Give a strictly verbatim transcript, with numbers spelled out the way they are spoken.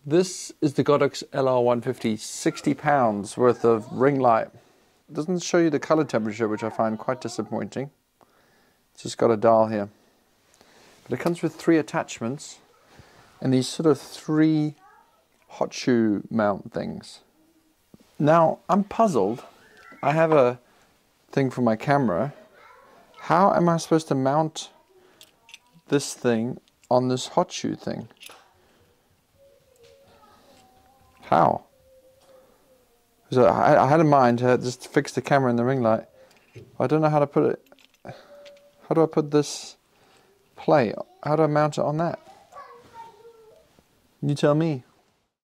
This is the Godox L R one fifty, sixty pounds worth of ring light. It doesn't show you the color temperature, which I find quite disappointing. It's just got a dial here. But it comes with three attachments and these sort of three hot shoe mount things. Now, I'm puzzled. I have a thing for my camera. How am I supposed to mount this thing on this hot shoe thing? How? So I, I had in mind to just fix the camera and the ring light. I don't know how to put it. How do I put this plate? How do I mount it on that? You tell me.